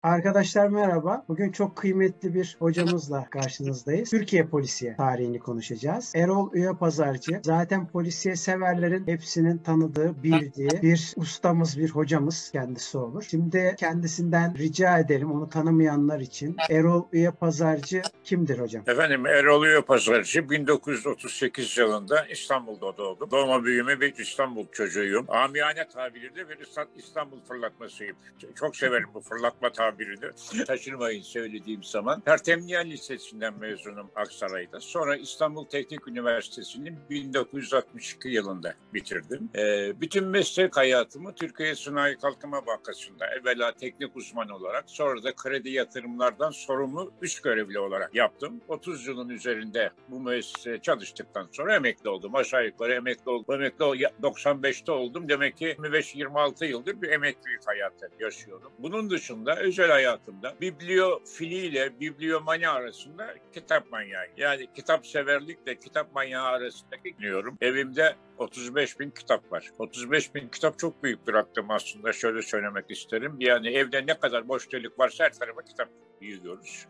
Arkadaşlar merhaba. Bugün çok kıymetli bir hocamızla karşınızdayız. Türkiye polisiye tarihini konuşacağız. Erol Üyepazarcı zaten polisiye severlerin hepsinin tanıdığı, bildiği bir ustamız, bir hocamız kendisi olur. Şimdi kendisinden rica edelim onu tanımayanlar için. Erol Üyepazarcı kimdir hocam? Efendim Erol Üyepazarcı 1938 yılında İstanbul'da doğdum. Doğma büyüme bir İstanbul çocuğuyum. Amiyane tabiriyle bir İstanbul fırlatmasıyım. Çok severim bu fırlatma tabirini. Şaşırmayın söylediğim zaman. Pertemniyel Lisesi'nden mezunum Aksaray'da. Sonra İstanbul Teknik Üniversitesi'ni 1962 yılında bitirdim. Bütün meslek hayatımı Türkiye Sanayi Kalkınma Bankası'nda evvela teknik uzman olarak sonra da kredi yatırımlardan sorumlu üst görevli olarak yaptım. 30 yılın üzerinde bu müesseseye çalıştıktan sonra emekli oldum. Aşağı yukarı emekli oldum. 95'te oldum. Demek ki 25-26 yıldır bir emeklilik hayatı yaşıyorum. Bunun dışında özel hayatımda bibliofiliyle bibliomanya arasında kitap manyağı. Yani kitap severlikle kitap manyağı arasındaki biliyorum. Evimde 35 bin kitap var. 35 bin kitap çok büyük bir rakam aslında. Şöyle söylemek isterim. Yani evde ne kadar boş delik varsa her tarafa kitap yığıyoruz.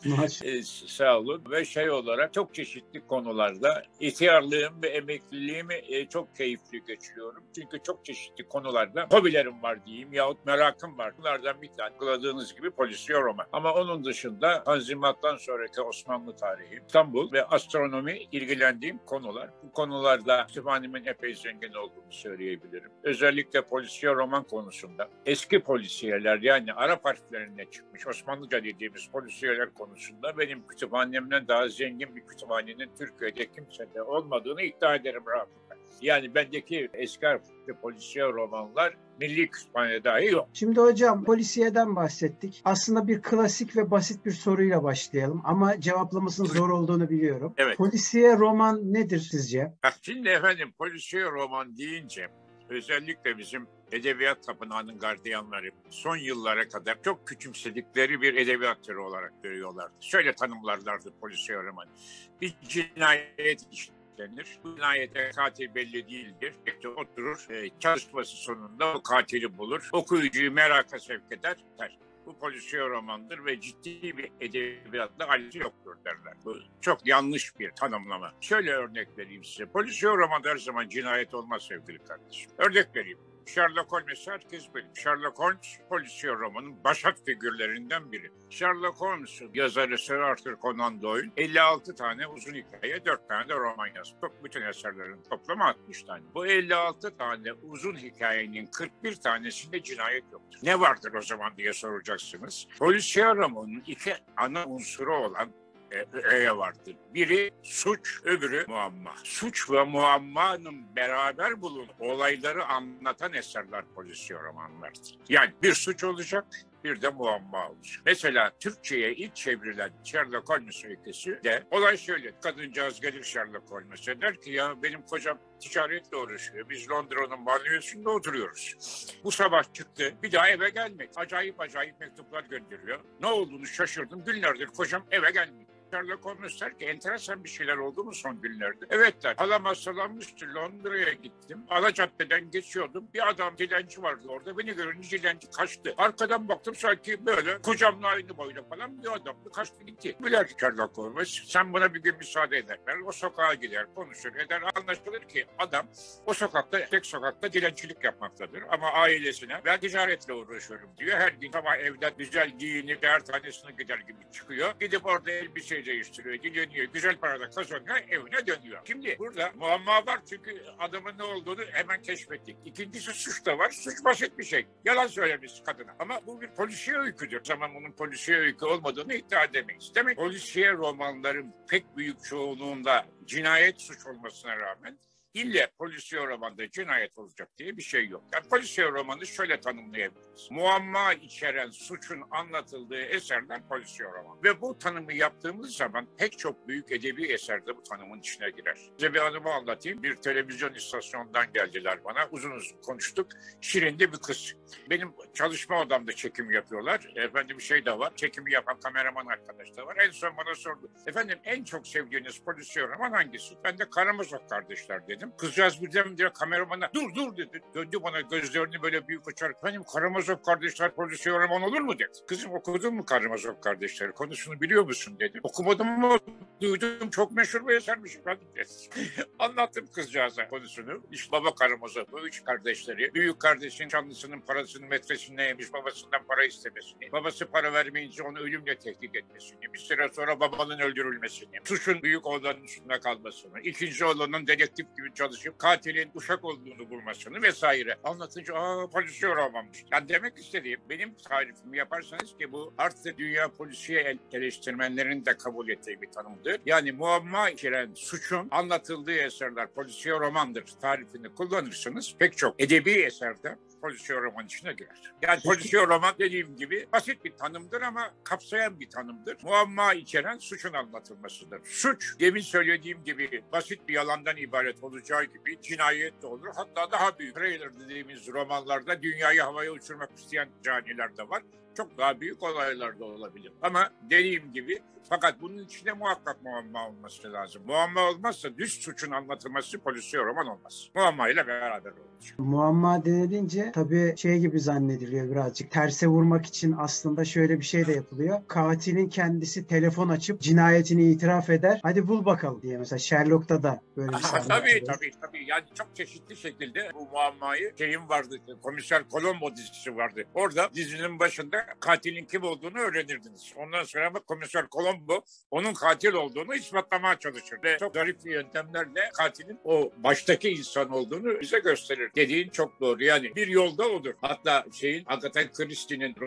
Sağ olun. Ve olarak çok çeşitli konularda ihtiyarlığım ve emekliliğimi çok keyifli geçiriyorum. Çünkü çok çeşitli konularda hobilerim var diyeyim yahut merakım var. Bunlardan bir tane anladığınız gibi polisiye roman. Ama onun dışında Tanzimat'tan sonraki Osmanlı tarihi, İstanbul ve astronomi ilgilendiğim konular. Bu konularda kütüphanemin epey zengin olduğunu söyleyebilirim. Özellikle polisiye roman konusunda eski polisiyeler yani Arap harflerine çıkmış Osmanlıca dediğimiz polisiyeler konusunda benim kütüphanemden daha zengin bir kütüphanenin Türkiye'de kimsede olmadığını iddia ederim rahatlıkla. Yani bendeki eski harfli polisiye romanlar Milli Kütüphane dahi yok. Şimdi hocam polisiyeden bahsettik. Aslında bir klasik ve basit bir soruyla başlayalım ama cevaplamasının zor olduğunu biliyorum. Evet. Polisiye roman nedir sizce? Şimdi efendim polisiye roman deyince özellikle bizim edebiyat tapınağının gardiyanları son yıllara kadar çok küçümsedikleri bir edebiyat türü olarak görüyorlardı. Şöyle tanımlarlardı polisiye roman. Bir cinayet işlenir. Bu cinayete katil belli değildir. İşte oturur, çalışması sonunda o katili bulur. Okuyucuyu meraka sevk eder. Bu polisiye romandır ve ciddi bir edebiyatla alakası yoktur derler. Bu çok yanlış bir tanımlama. Şöyle örnek vereyim size. Polisiye romanda her zaman cinayet olmaz sevgili kardeşim. Örnek vereyim. Sherlock Holmes'i herkes bilir. Sherlock Holmes polisiye romanın başat figürlerinden biri. Sherlock Holmes'un yazarı Sir Arthur Conan Doyle 56 tane uzun hikaye, 4 tane de roman yazdı. Bütün eserlerin toplamı 60 tane. Bu 56 tane uzun hikayenin 41 tanesinde cinayet yoktur. Ne vardır o zaman diye soracaksınız. Polisiye romanın iki ana unsuru olan vardır. Biri suç, öbürü muamma. Suç ve muammanın beraber bulun olayları anlatan eserler polisiye romanlardır. Yani bir suç olacak, bir de muamma olacak. Mesela Türkçe'ye ilk çevrilen Sherlock Holmes öyküsü de olay şöyle. Kadıncağız gelir Sherlock Holmes'e der ki ya benim kocam ticaretle uğraşıyor. Biz Londra'nın banliyosunda oturuyoruz. Bu sabah çıktı. Bir daha eve gelmedi. Acayip mektuplar gönderiyor. Ne olduğunu şaşırdım. Günlerdir kocam eve gelmedi. Sherlock Holmes der ki enteresan bir şeyler oldu mu son günlerde? Evet der. Halam hastalanmıştı. Londra'ya gittim. Alacaddeden geçiyordum. Bir adam dilenci vardı orada. Beni görünce dilenci kaçtı. Arkadan baktım sanki böyle kocamla aynı boyda falan bir adamdı. Kaçtı gitti. Bilir ki Sherlock Holmes sen buna bir gün müsaade ederler. O sokağa gider konuşur eder. Anlaşılır ki adam o sokakta tek sokakta dilencilik yapmaktadır. Ama ailesine ben ticaretle uğraşıyorum diyor. Her gün sabah evden güzel giyinip her tanesine gider gibi çıkıyor. Gidip orada elbise değiştiriyor, dileniyor, güzel parada kazanıyor, evine dönüyor. Şimdi burada muamma var çünkü adamın ne olduğunu hemen keşfettik. İkincisi suç da var. Suç basit bir şey. Yalan söylemiş kadına. Ama bu bir polisiye öyküdür. O zaman bunun polisiye öykü olmadığını iddia edemeyiz. Demek polisiye romanların pek büyük çoğunluğunda cinayet suç olmasına rağmen İlle polisiye romanda cinayet olacak diye bir şey yok. Yani polisiye romanı şöyle tanımlayabiliriz. Muamma içeren suçun anlatıldığı eserler polisiye roman. Ve bu tanımı yaptığımız zaman pek çok büyük edebi eser de bu tanımın içine girer. Size bir anımı anlatayım. Bir televizyon istasyonundan geldiler bana. Uzun konuştuk. Şirin'de bir kız. Benim çalışma odamda çekim yapıyorlar. Efendim bir şey de var. Çekimi yapan kameraman arkadaş da var. En son bana sordu. Efendim en çok sevdiğiniz polisiye roman hangisi? Ben de Karamazov Kardeşler dedim. anlattım. Kızcağız birdenbire kameramana dur dedi. Döndü bana, gözlerini böyle büyük açarak, benim Karamazov kardeşler polisiye roman olur mu dedi. Kızım, okudun mu Karamazov kardeşleri, konusunu biliyor musun dedi. Okumadım ama duydum, çok meşhur bir esermiş efendim dedi. Anlattım kızcağıza konusunu. İşte baba Karamazov, bu 3 kardeşleri, büyük kardeşin çanlısının parasını metresinde yemiş, babasından para istemesini, babası para vermeyince onu ölümle tehdit etmesini, bir süre sonra babanın öldürülmesini, suçun büyük oğlanın üstünde kalmasını, ikinci oğlanın dedektif gibi çalışıp katilin uşak olduğunu bulmasını vesaire anlatınca polisiye romanmış. Yani demek istediğim, benim tarifimi yaparsanız ki bu artık dünya polisiye eleştirmenlerin de kabul ettiği bir tanımdır. Yani muamma içeren suçun anlatıldığı eserler polisiye romandır tarifini kullanırsınız. Pek çok edebi eserde polisiye roman içine girer. Yani polisiye roman dediğim gibi basit bir tanımdır ama kapsayan bir tanımdır. Muamma içeren suçun anlatılmasıdır. Suç, demin söylediğim gibi basit bir yalandan ibaret olacağı gibi cinayet de olur. Hatta daha büyük thriller dediğimiz romanlarda dünyayı havaya uçurmak isteyen caniler de var. Çok daha büyük olaylar da olabilir. Ama dediğim gibi, fakat bunun içinde muhakkak muamma olması lazım. Muamma olmazsa düz suçun anlatılması polisiye roman olmaz. Muamma ile beraber olacak. Muamma denilince tabii şey gibi zannediliyor birazcık. Terse vurmak için aslında şöyle bir şey de yapılıyor. Katilin kendisi telefon açıp cinayetini itiraf eder. Hadi bul bakalım diye. Mesela Sherlock'ta da böyle bir sahne Tabii. Yani çok çeşitli şekilde bu muammayı, şeyin vardı, Komiser Colombo dizisi vardı. Orada dizinin başında katilin kim olduğunu öğrenirdiniz. Ondan sonra ama Komiser Colombo onun katil olduğunu ispatlamaya çalışır. Ve çok garip yöntemlerle katilin o baştaki insan olduğunu bize gösterir. Dediğin çok doğru. Yani bir yolda odur. Hatta Agatha Christie'nin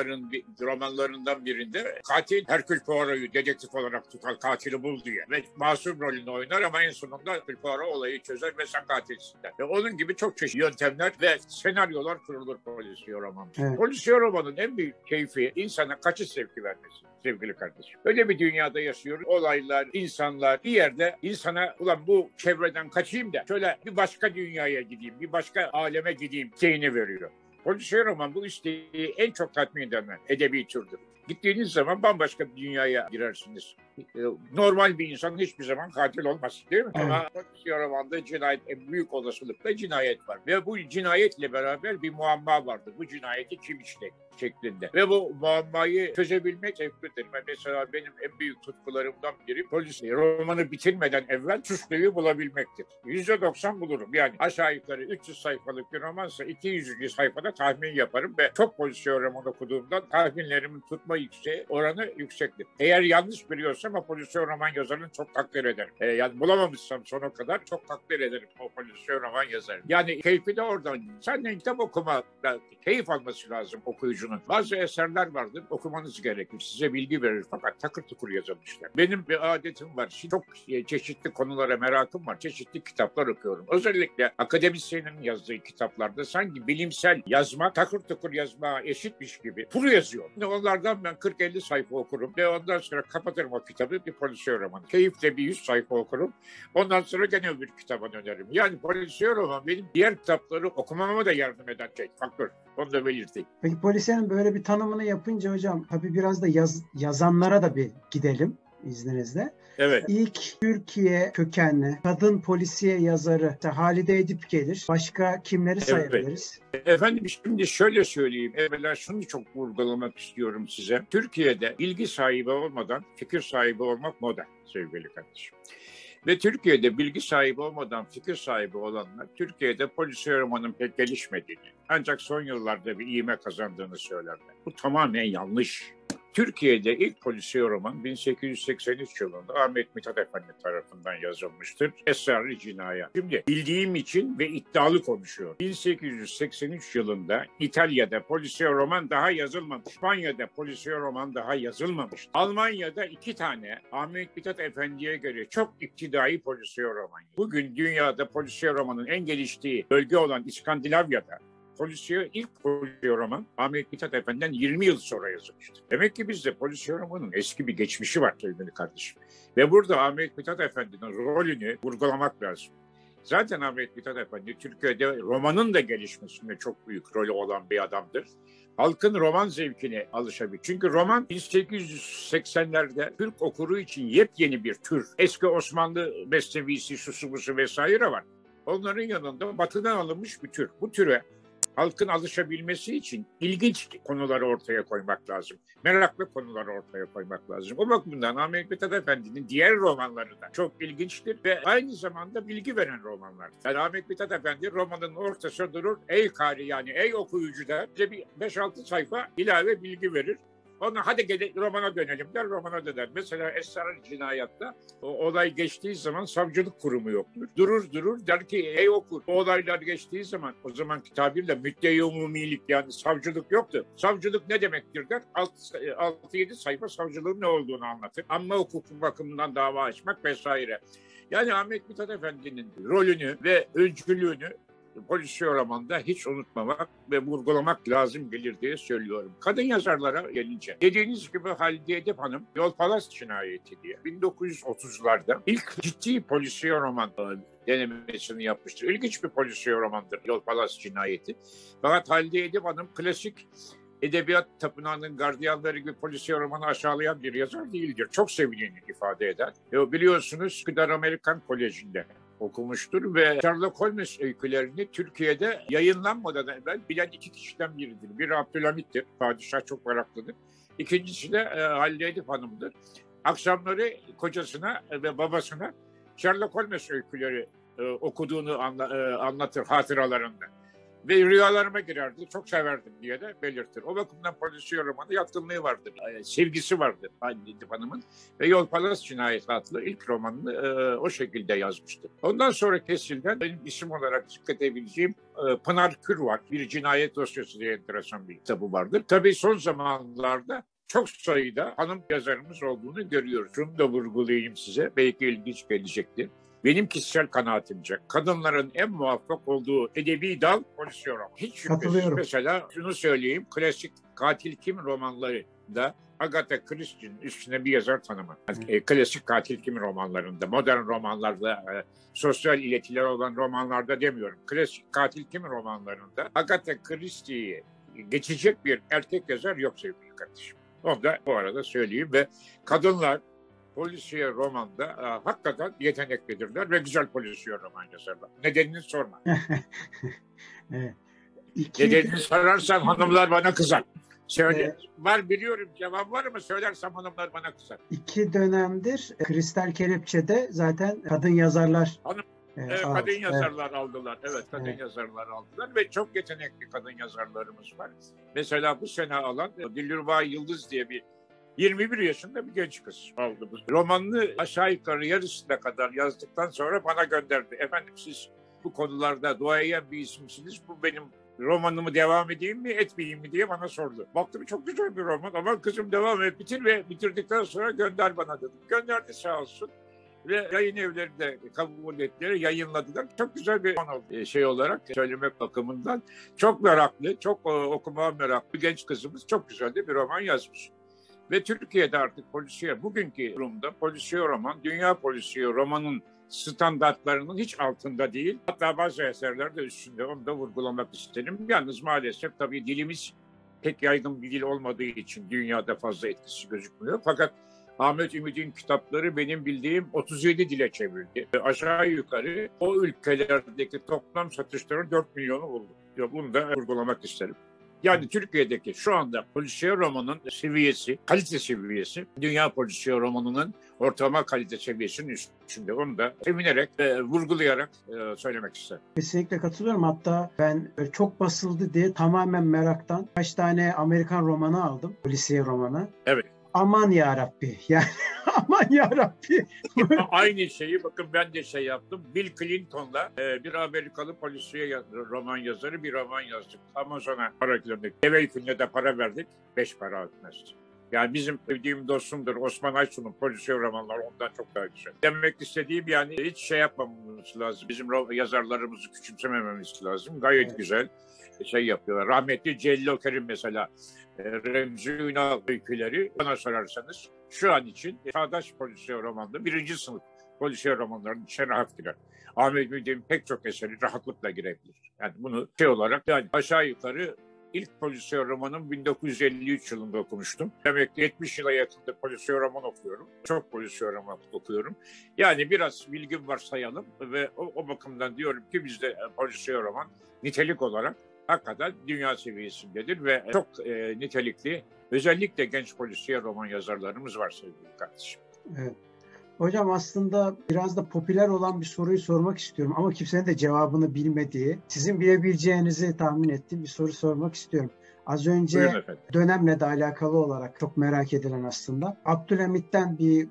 romanlarından birinde katil Hercule Poirot'u dedektif olarak tutar, katili bul diye. Ve masum rolünü oynar ama en sonunda Hercule Poirot olayı çözer ve sen katilsin der. Ve onun gibi çok çeşitli yöntemler ve senaryolar kurulur polisiye roman. Evet. Polisiye romanın en büyük keyfi insana kaçış zevki vermesi. Sevgili kardeşim. Öyle bir dünyada yaşıyoruz. Olaylar, insanlar bir yerde insana ulan bu çevreden kaçayım da şöyle bir başka dünyaya gideyim, bir başka aleme gideyim şeyini veriyor. Polisiye roman bu isteği en çok tatmin eden edebi türdür. Gittiğiniz zaman bambaşka bir dünyaya girersiniz. Normal bir insan hiçbir zaman katil olmaz, değil mi? Evet. Ama polisiye romanda cinayet, büyük olasılıkla cinayet var. Ve bu cinayetle beraber bir muamma vardır. Bu cinayeti kim işledi şeklinde. Ve bu muammayı çözebilmek zevklidir. Mesela benim en büyük tutkularımdan biri polisiye romanı bitirmeden evvel suçluyu bulabilmektir. %90 bulurum. Yani aşağı yukarı 300 sayfalık bir romansa 200. sayfada tahmin yaparım ve çok polisiye roman okuduğumdan tahminlerimin tutma oranı yüksektir. Eğer yanlış biliyorsam o polisiye roman yazarını çok takdir ederim. Yani bulamamışsam sona kadar çok takdir ederim o polisiye roman yazarını. Yani keyfi de oradan. Senden kitap okuma keyif alması lazım okuyucunun. Bazı eserler vardır, okumanız gerekir. Size bilgi verir fakat takır tukur yazılmışlar. Benim bir adetim var. Şimdi çok çeşitli konulara merakım var. Çeşitli kitaplar okuyorum. Özellikle akademisyenin yazdığı kitaplarda sanki bilimsel yazma, takır tukur yazma eşitmiş gibi kuru yazıyor. Onlardan ben 40-50 sayfa okurum ve ondan sonra kapatırım o kitabı, bir polisiye roman. Keyifle bir 100 sayfa okurum. Ondan sonra gene bir kitaba dönerim. Yani polisiye roman benim diğer kitapları okumama da yardım eden faktör. Onu da belirteyim. Peki polisiyenin böyle bir tanımını yapınca hocam tabii biraz da yazanlara da bir gidelim izninizle. Evet. İlk Türkiye kökenli kadın polisiye yazarı Halide Edip gelir. Başka kimleri sayabiliriz? Efendim şimdi şöyle söyleyeyim. Evvela şunu çok vurgulamak istiyorum size. Türkiye'de bilgi sahibi olmadan fikir sahibi olmak moda sevgili kardeşim. Ve Türkiye'de bilgi sahibi olmadan fikir sahibi olanlar Türkiye'de polisiye romanın pek gelişmediğini, ancak son yıllarda bir ivme kazandığını söylerler. Bu tamamen yanlış. Türkiye'de ilk polisiye roman 1883 yılında Ahmet Mithat Efendi tarafından yazılmıştır. Esrar-ı Cinayet. Şimdi bildiğim için ve iddialı konuşuyorum. 1883 yılında İtalya'da polisiye roman daha yazılmamış. İspanya'da polisiye roman daha yazılmamış. Almanya'da 2 tane Ahmet Mithat Efendi'ye göre çok iktidai polisiye roman. Bugün dünyada polisiye romanın en geliştiği bölge olan İskandinavya'da ilk polisiye roman Ahmet Mithat Efendi'den 20 yıl sonra yazılmıştır. Demek ki bizde polisiye romanın eski bir geçmişi var sevgili kardeşim. Ve burada Ahmet Mithat Efendi'nin rolünü vurgulamak lazım. Zaten Ahmet Mithat Efendi Türkiye'de romanın da gelişmesinde çok büyük rolü olan bir adamdır. Halkın roman zevkine alışabilir. Çünkü roman 1880'lerde Türk okuru için yepyeni bir tür. Eski Osmanlı bestevisi, susu vesaire var. Onların yanında Batı'dan alınmış bir tür. Bu türe halkın alışabilmesi için ilginç konuları ortaya koymak lazım. Meraklı konuları ortaya koymak lazım. O bakımdan Ahmet Mithat Efendi'nin diğer romanları da çok ilginçtir ve aynı zamanda bilgi veren romanlardır. Yani Ahmet Mithat Efendi romanın ortasında durur, ey kari yani ey okuyucu der, bize bir 5-6 sayfa ilave bilgi verir. Ona hadi romana dönelim der, romana döner. Mesela Esrar Cinayat'ta o olay geçtiği zaman savcılık kurumu yoktur. Durur der ki ey okur, o olaylar geçtiği zaman o zamanki tabirle müddei umumilik yani savcılık yoktu. Savcılık ne demektir der, 6-7 sayfa savcılığın ne olduğunu anlatır. Amma hukuku bakımından dava açmak vesaire. Yani Ahmet Mithat Efendi'nin rolünü ve öncülüğünü polisiye romanda hiç unutmamak ve vurgulamak lazım gelir diye söylüyorum. Kadın yazarlara gelince, dediğiniz gibi Halide Edip Hanım Yol Palas Cinayeti diye 1930'larda ilk ciddi polisiye roman denemesini yapmıştır. İlginç bir polisiye romandır Yol Palas Cinayeti. Fakat Halide Edip Hanım klasik edebiyat tapınağının gardiyanları gibi polisiye romanı aşağılayan bir yazar değildir. Çok sevdiğini ifade eder. Biliyorsunuz Üsküdar Amerikan Koleji'nde okumuştur ve Sherlock Holmes öykülerini Türkiye'de yayınlanmadan evvel bilen 2 kişiden biridir. Biri Abdülhamit'tir, padişah çok meraklıdır. İkincisi de Halide Edip Hanım'dır. Akşamları kocasına ve babasına Sherlock Holmes öyküleri okuduğunu anlatır hatıralarında. Ve rüyalarıma girerdi, çok severdim diye de belirtir. O bakımdan polisiye romanı yatkınlığı vardır, sevgisi vardır Halide Edip Hanım'ın. Ve Yol Palas Cinayeti adlı ilk romanını o şekilde yazmıştır. Ondan sonra kesilden benim isim olarak dikkat edebileceğim Pınar Kür var. Bir cinayet dosyası diye enteresan bir kitabı vardır. Tabii son zamanlarda çok sayıda hanım yazarımız olduğunu görüyoruz. Şunu da vurgulayayım size, belki ilginç gelecektir. Benim kişisel kanaatimce kadınların en muvaffak olduğu edebi dal polisiye roman. Hiç şüphesiz. Mesela şunu söyleyeyim, klasik Katil Kim romanlarında Agatha Christie'nin üstüne bir yazar tanımı. Yani, klasik Katil Kim romanlarında, modern romanlarda, sosyal iletiler olan romanlarda demiyorum. Klasik Katil Kim romanlarında Agatha Christie'yi geçecek bir erkek yazar yok sevgili kardeşim. Onu da bu arada söyleyeyim ve kadınlar polisiye romanda hakikaten yeteneklidirler ve güzel polisiye roman yazarlar. Nedenini sorma. Evet. Nedenini sorarsan hanımlar bana kızar. Söyle. Var biliyorum, cevap var mı? Söylersem hanımlar bana kızar. 2 dönemdir Kristal Kelepçe'de zaten kadın yazarlar kadın yazarlar aldılar. Evet, kadın yazarlar aldılar ve çok yetenekli kadın yazarlarımız var. Mesela bu sene alan Dilruba Yıldız diye bir 21 yaşında bir genç kız aldı. Romanını aşağı yukarı yarısına kadar yazdıktan sonra bana gönderdi. Efendim siz bu konularda duayen bir isimsiniz. Bu benim romanımı devam edeyim mi etmeyeyim mi diye bana sordu. Baktım çok güzel bir roman ama kızım devam et bitir ve bitirdikten sonra gönder bana dedim. Gönderdi sağ olsun. Ve yayın evleri de kabul ettiler, yayınladılar. Çok güzel bir roman oldu olarak söylemek bakımından. Çok meraklı, çok okumaya meraklı bir genç kızımız çok güzel de bir roman yazmış. Ve Türkiye'de artık polisiye, bugünkü durumda polisiye roman, dünya polisiye romanın standartlarının hiç altında değil. Hatta bazı eserler de üstünde, onu da vurgulamak isterim. Yalnız maalesef tabii dilimiz pek yaygın bir dil olmadığı için dünyada fazla etkisi gözükmüyor. Fakat Ahmet Ümit'in kitapları benim bildiğim 37 dile çevrildi. Aşağı yukarı o ülkelerdeki toplam satışların 4 milyonu buldu. Bunu da vurgulamak isterim. Yani Türkiye'deki şu anda polisiye romanın seviyesi, kalite seviyesi, dünya polisiye romanının ortalama kalite seviyesinin üstünde. Onu da sevinerek, vurgulayarak söylemek isterim. Kesinlikle katılıyorum. Hatta ben çok basıldı diye tamamen meraktan kaç tane Amerikan romanı aldım. Polisiye romanı. Evet. Aman yarabbi. Yani aman yarabbi. Aynı şeyi bakın ben de yaptım. Bill Clinton'la bir Amerikalı polisiye roman yazarı bir roman yazdık. Amazon'a para gönderdik. Deve yüküne de para verdik. 5 para etmez. Yani bizim sevdiğim dostumdur Osman Aysun'un polisiye romanları ondan çok daha güzel. Demek istediğim yani hiç yapmamamız lazım. Bizim yazarlarımızı küçümsemememiz lazım. Gayet güzel yapıyorlar. Rahmetli Celil Kerim mesela Remzi Ünal öyküleri bana sorarsanız şu an için çağdaş polisiye romanında 1. sınıf polisiye romanlarının içine rahat girer. Ahmet Ümit'in pek çok eseri rahatlıkla girebilir. Yani bunu olarak yani aşağı yukarı ilk polisiye romanım 1953 yılında okumuştum. Demek ki 70 yıla yakında polisiye roman okuyorum. Çok polisiye roman okuyorum. Yani biraz bilgim var sayalım ve o bakımdan diyorum ki bizde polisiye roman nitelik olarak hakikaten dünya seviyesindedir ve çok nitelikli, özellikle genç polisiye roman yazarlarımız var sevgili kardeşim. Evet. Hocam aslında biraz da popüler olan bir soruyu sormak istiyorum ama kimsenin de cevabını bilmediği, sizin bilebileceğinizi tahmin ettiğim bir soru sormak istiyorum. Az önce dönemle de alakalı olarak çok merak edilen aslında. Abdülhamit'ten bir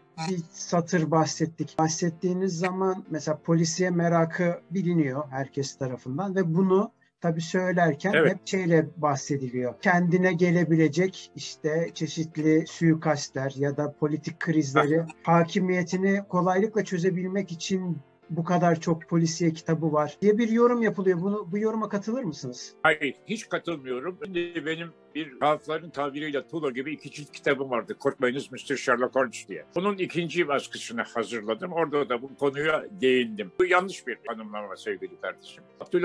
satır bahsettik. Bahsettiğiniz zaman mesela polisiye merakı biliniyor herkes tarafından ve bunu tabii söylerken hep şeyle bahsediliyor. Kendine gelebilecek işte çeşitli suikastler ya da politik krizleri hakimiyetini kolaylıkla çözebilmek için bu kadar çok polisiye kitabı var diye bir yorum yapılıyor. Bu yoruma katılır mısınız? Hayır, hiç katılmıyorum. Şimdi benim bir rafların tabiriyle tuğla gibi 2 cilt kitabım vardı. Korkmayınız Mr. Sherlock Holmes diye. Bunun 2. baskısını hazırladım. Orada da bu konuya değindim. Bu yanlış bir tanımlama sevgili kardeşim.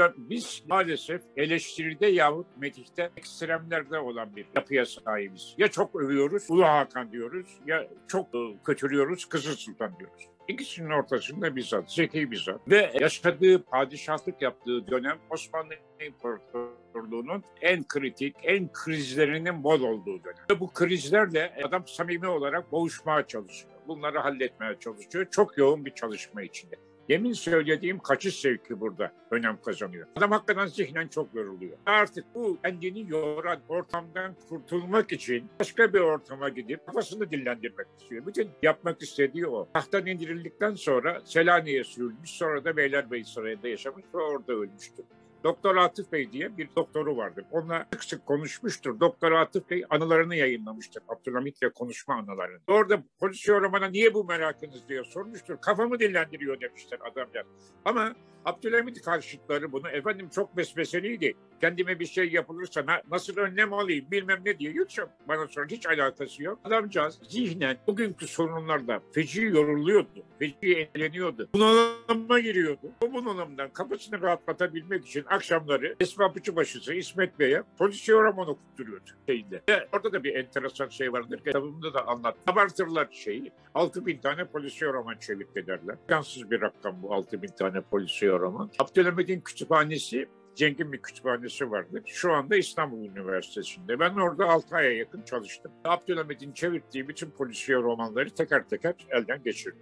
Biz maalesef eleştiride yahut medihte ekstremlerde olan bir yapıya sahibiz. Ya çok övüyoruz, Ulu Hakan diyoruz, ya çok kötülüyoruz, Kızıl Sultan diyoruz. İkisinin ortasında bir zat, zeki bir zat. Ve yaşadığı, padişahlık yaptığı dönem Osmanlı İmparatorluğu'nun en kritik, en krizlerinin bol olduğu dönem. Ve bu krizlerle adam samimi olarak boğuşmaya çalışıyor. Bunları halletmeye çalışıyor. Çok yoğun bir çalışma içinde. Yemin söylediğim kaçış zevki burada önem kazanıyor. Adam hakikaten zihnen çok yoruluyor. Artık bu kendini yoran ortamdan kurtulmak için başka bir ortama gidip kafasını dinlendirmek istiyor. Bütün yapmak istediği o. Tahttan indirildikten sonra Selanik'e sürülmüş, sonra da Beylerbeyi Sarayı'nda yaşamış ve orada ölmüştür. Doktor Atıf Bey diye bir doktoru vardır. Onunla sık sık konuşmuştur. Doktor Atıf Bey anılarını yayınlamıştır. Abdülhamit'le konuşma anılarını. Orada polisiye romana niye bu merakınız diye sormuştur. Kafamı dinlendiriyor demiştir adamlar. Ama Abdülhamit karşıtları bunu efendim çok besmeseliydi. Kendime bir şey yapılırsa nasıl önlem alayım bilmem ne diye yüksek. Bana sonra hiç alakası yok. Adamcağız zihnen bugünkü sorunlarla feci yoruluyordu. Feci eğleniyordu. Bunalıma giriyordu. Bu bunalımdan kafasını rahatlatabilmek için akşamları Esma Pıçıbaşısı İsmet Bey'e polisiye roman okutturuyordu şeyinde. Ve orada da bir enteresan şey vardır. Kitabımda da anlat. Abartırlar şeyi. 6.000 tane polisiye roman çevirdi derler. Yansız bir rakam bu 6.000 tane polisiye roman. Abdülhamit'in kütüphanesi, Ceng'in bir kütüphanesi vardır. Şu anda İstanbul Üniversitesi'nde. Ben orada 6 aya yakın çalıştım. Abdülhamit'in çevirdiği bütün polisiye romanları teker teker elden geçirdim.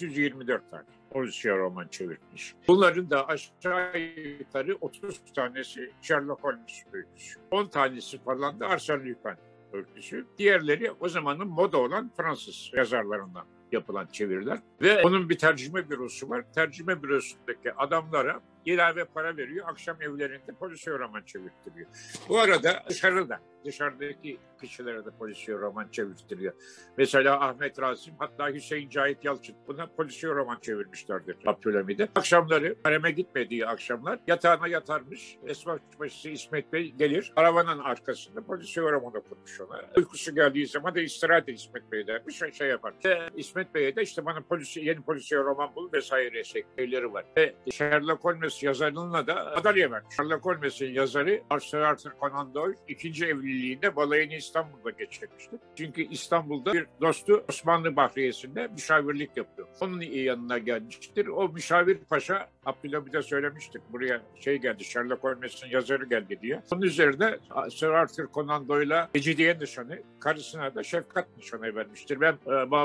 524 tane polisiye roman çevirmiş. Bunların da aşağı yukarı 30 tanesi Sherlock Holmes öyküsü. 10 tanesi falan da Arsène Lupin öyküsü. Diğerleri o zamanın moda olan Fransız yazarlarından yapılan çeviriler. Ve onun bir tercüme bürosu var. Tercüme bürosundaki adamlara ilave para veriyor. Akşam evlerinde polisiye roman çevirtiriyor. Bu arada dışarıdaki kişilere de polisiye roman çevirtiriyor. Mesela Ahmet Rasim, hatta Hüseyin Cahit Yalçın buna polisiye roman çevirmişlerdir Abdülhamid'e. Akşamları, hareme gitmediği akşamlar yatağına yatarmış. Esma Pıçıbaşısı İsmet Bey gelir. Arabanın arkasında polisiye roman okurmuş ona. Uykusu geldiği zaman da istirahat İsmet Bey dermiş ve şey yapar. İsmet Bey'e de işte bana yeni polisiye roman bul vesaire şeyleri var. Ve Sherlock Holmes yazarına da madalya vermiş. Sherlock Holmes'in yazarı Arthur Conan Doyle 2. evliliğinde balayını İstanbul'da geçirmişti. Çünkü İstanbul'da bir dostu Osmanlı Bahriyesi'nde müşavirlik yapıyor. Onun yanına gelmiştir. O müşavir paşa Abdülhamit'e söylemiştik. Buraya geldi, Sherlock Holmes'in yazarı geldi diye. Onun üzerine Sir Arthur Conan Doyle'a Mecidiye nişanı, karısına da Şefkat nişanı vermiştir. Ben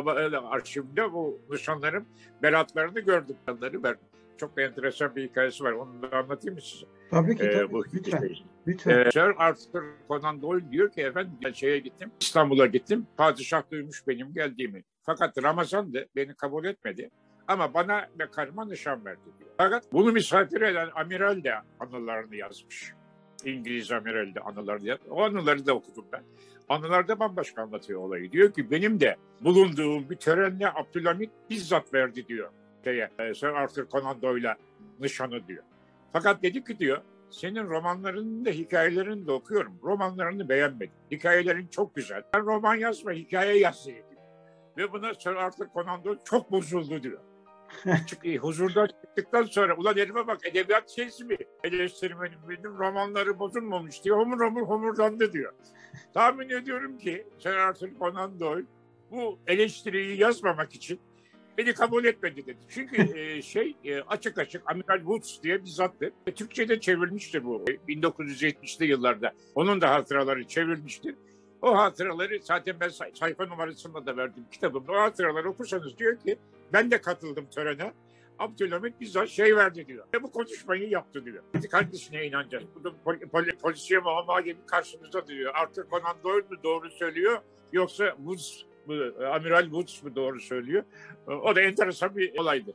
arşivimde bu nişanların beratlarını gördüm. Onları verdim. Çok da enteresan bir hikayesi var. Onu da anlatayım mı size? Tabii ki. Lütfen. Sir Arthur Conan Doyle diyor ki efendim ben gittim. İstanbul'a gittim. Padişah duymuş benim geldiğimi. Fakat Ramazan'dı. Beni kabul etmedi. Ama bana ve karıma nişan verdi diyor. Fakat bunu misafir eden amiral de anılarını yazmış. İngiliz amiral de anılarını yazmış. O anıları da okudum ben. Anılarda bambaşka anlatıyor olayı. Diyor ki benim de bulunduğum bir törenle Abdülhamit bizzat verdi diyor. Sir Arthur Conan Doyle'a nişanı diyor. Fakat dedi ki diyor senin romanlarının da hikayelerini de okuyorum. Romanlarını beğenmedim. Hikayelerin çok güzel. Ben roman yazma, hikaye yaz diyor. Ve buna Sir Arthur Conan Doyle çok bozuldu diyor. Huzurdan çıktıktan sonra ulan herife bak edebiyat şeysi mi? Eleştirmenim benim romanları bozulmamış diyor. Homur homur homurdandı diyor. Tahmin ediyorum ki Sir Arthur Conan Doyle bu eleştiriyi yazmamak için beni kabul etmedi dedi. Çünkü açık açık Amiral Woods diye bir zattı. Türkçe'de çevrilmiştir bu 1970'li yıllarda. Onun da hatıraları çevrilmiştir. O hatıraları zaten ben sayfa numarasında da verdim kitabımda. O hatıraları okursanız diyor ki ben de katıldım törene. Abdülhamit bizzat verdi diyor. Bu konuşmayı yaptı diyor. Hangisine inanacağız? Bu da polisiye muamma gibi karşımızda diyor. Arthur Conan Doyle mu doğru söylüyor yoksa Woods Amiral Woods mu doğru söylüyor? O da enteresan bir olaydı.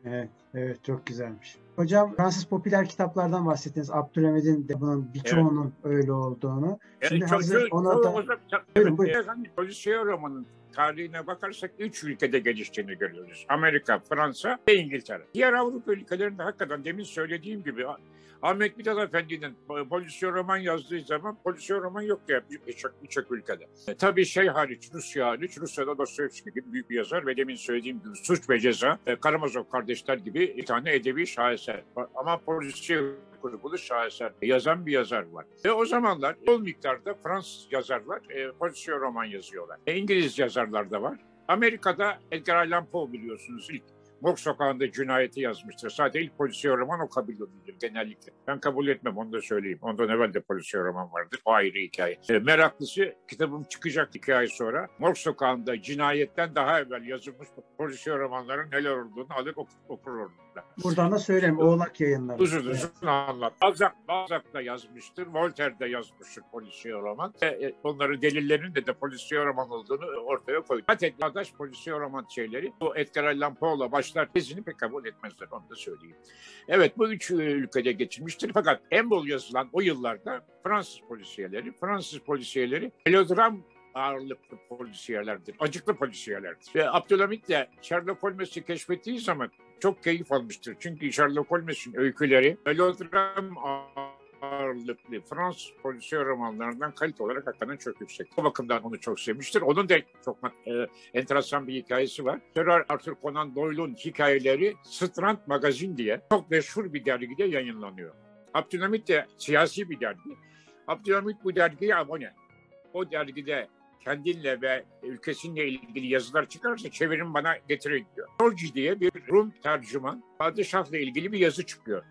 Evet çok güzelmiş. Hocam Fransız popüler kitaplardan bahsettiniz. Abdülhamid'in de bunun birçoğunun öyle olduğunu. Şimdi hazır ona da... Buyurun. Polisiye romanın tarihine bakarsak 3 ülkede geliştiğini görüyoruz. Amerika, Fransa ve İngiltere. Diğer Avrupa ülkelerinde hakikaten demin söylediğim gibi Ahmet Mithat Efendi'nin polisiye roman yazdığı zaman polisiye roman yok ya birçok ülkede. Tabii hariç, Rusya hariç, Rusya'da Dostoyevski gibi büyük bir yazar ve demin söylediğim gibi Suç ve Ceza, Karamazov kardeşler gibi bir tane edebi şaheser. Ama polisiye kurgulu şaheser yazan bir yazar var. Ve o zamanlar bol miktarda Fransız yazarlar polisiye roman yazıyorlar. İngiliz yazarlar da var. Amerika'da Edgar Allan Poe biliyorsunuz ilk Morg Sokağı'nda Cinayeti yazmıştır. Zaten ilk polisiye roman o kabul edilir genellikle. Ben kabul etmem, onu da söyleyeyim. Ondan evvel de polisiye roman vardır. O ayrı hikaye. Meraklısı kitabım çıkacak 2 ay sonra. Morg Sokağı'nda Cinayet'ten daha evvel yazılmış polisiye romanların neler olduğunu alır okur orada. Buradan da söyleyeyim. Oğlak Yayınları. Uzun anlat. Balzac da yazmıştır. Voltaire de yazmıştır polisiye roman. Onların delillerinin de polisiye roman olduğunu ortaya koydu. Hatta arkadaş polisiye roman bu Edgar Allan Poe'la başlar tezini pek kabul etmezler. Onu da söyleyeyim. Evet, bu 3 ülkede geçirmiştir. Fakat en bol yazılan o yıllarda Fransız polisiyeleri melodram ağırlıklı polisiyelerdir. Acıklı polisiyelerdir. Ve Abdülhamit de Sherlock Holmes'i keşfettiği zaman çok keyif almıştır. Çünkü Sherlock Holmes'in öyküleri melodram ağırlıklı Fransız polisiye romanlarından kalite olarak hakikaten çok yüksek. O bakımdan onu çok sevmiştir. Onun da çok enteresan bir hikayesi var. Sir Arthur Conan Doyle'un hikayeleri Strand Magazine diye çok meşhur bir dergide yayınlanıyor. Abdülhamit de siyasi bir dergi. Abdülhamit bu dergiye abone. O dergide kendinle ve ülkesinle ilgili yazılar çıkarsa çevirin bana getirin diyor. George diye bir Rum tercüman padişahla ilgili bir yazı çıkıyor.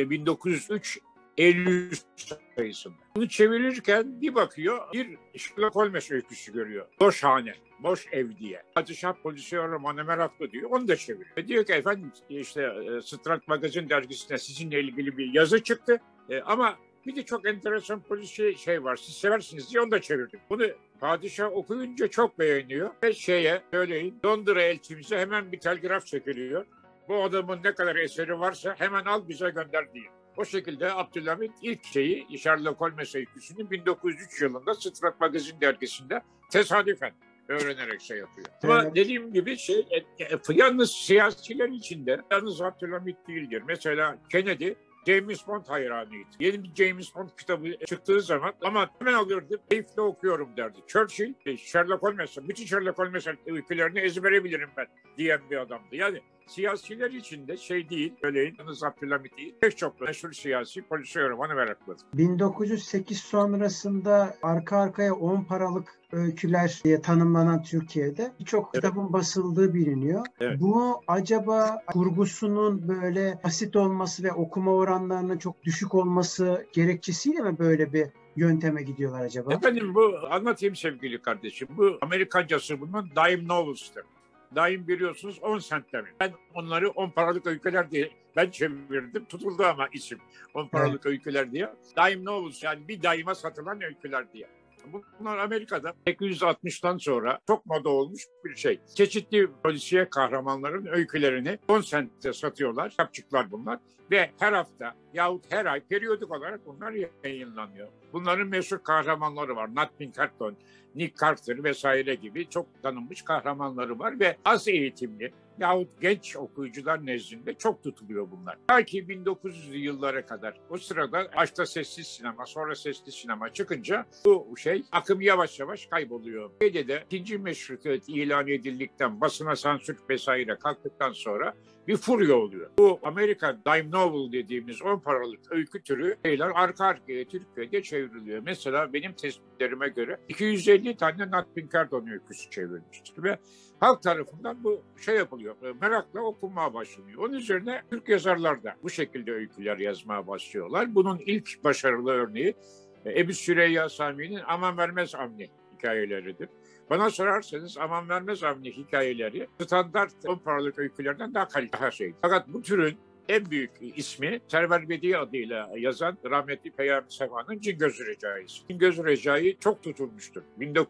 1903 Eylül sayısında. Bunu çevirirken bir bakıyor, bir Sherlock Holmes öyküsü görüyor. Boş hane, boş ev diye. Padişah polisiye romanı meraklı diyor. Onu da çeviriyor. Ve diyor ki efendim Strand Magazine dergisine sizinle ilgili bir yazı çıktı. Ama bir de çok enteresan polisiye var. Siz seversiniz diye onu da çevirdim. Bunu padişah okuyunca çok beğeniyor. Ve söyleyin Londra elçimize hemen bir telgraf çekiliyor. Bu adamın ne kadar eseri varsa hemen al bize gönder diye. O şekilde Abdülhamit ilk Sherlock Holmes öyküsünü 1903 yılında Strand Magazine dergisinde tesadüfen öğrenerek yapıyor. Ama dediğim gibi yalnız siyasiler içinde yalnız Abdülhamit değildir. Mesela Kennedy James Bond hayranıydı. Yeni bir James Bond kitabı çıktığı zaman ama hemen alırdı, keyifle okuyorum derdi. Churchill, bütün Sherlock Holmes öykülerini ezbere bilirim ben diyen bir adamdı. Yani siyasiler için de değil, öyle yalnız Abdülhamit değil, pek çok meşhur siyasi polisiye romanı meraklıdır. 1908 sonrasında arka arkaya 10 paralık öyküler diye tanımlanan Türkiye'de birçok kitabın basıldığı biliniyor. Evet. Bu acaba kurgusunun böyle basit olması ve okuma oranlarının çok düşük olması gerekçesiyle mi böyle bir yönteme gidiyorlar acaba? Efendim anlatayım sevgili kardeşim. Bu Amerikancası bunun dime novels'tır. Dime biliyorsunuz 10 cent'te mi? Ben onları 10 paralık öyküler diye ben çevirdim. Tutuldu ama isim 10 paralık öyküler diye. Dime novels yani bir dime'a satılan öyküler diye. Bunlar Amerika'da 860'tan sonra çok moda olmuş bir şey. Çeşitli polisiye kahramanların öykülerini 10 cent'te satıyorlar. Kitapçıklar bunlar. Ve her hafta yahut her ay periyodik olarak bunlar yayınlanıyor. Bunların meşhur kahramanları var. Nat Pinkerton, Nick Carter vesaire gibi çok tanınmış kahramanları var ve az eğitimli yahut genç okuyucular nezdinde çok tutuluyor bunlar. Ta ki 1900'lü yıllara kadar. O sırada başta sessiz sinema, sonra sesli sinema çıkınca bu akım yavaş yavaş kayboluyor. Türkiye'de ikinci meşrutiyet ilan edildikten, basına sansür vesaire kalktıktan sonra bir furya oluyor. Bu Amerikan dime novel dediğimiz 10 paralık öykü türü şeyler arka arkaya Türkiye'de çevriliyor. Mesela benim tespitlerime göre 250 tane Nat Pinkerton öyküsü çevrilmiştir ve halk tarafından bu yapılıyor. Merakla okunmaya başlanıyor. Onun üzerine Türk yazarlar da bu şekilde öyküler yazmaya başlıyorlar. Bunun ilk başarılı örneği Ebu Süreyya Sami'nin Aman Vermez Avni hikayeleridir. Bana sorarsanız Aman Vermez Avni hikayeleri standart 10 paralık öykülerden daha kaliteli. Fakat bu türün en büyük ismi Server Bedi adıyla yazan rahmetli Peyami Safa'nın Cingöz Recai'si. Cingöz Recai çok tutulmuştur.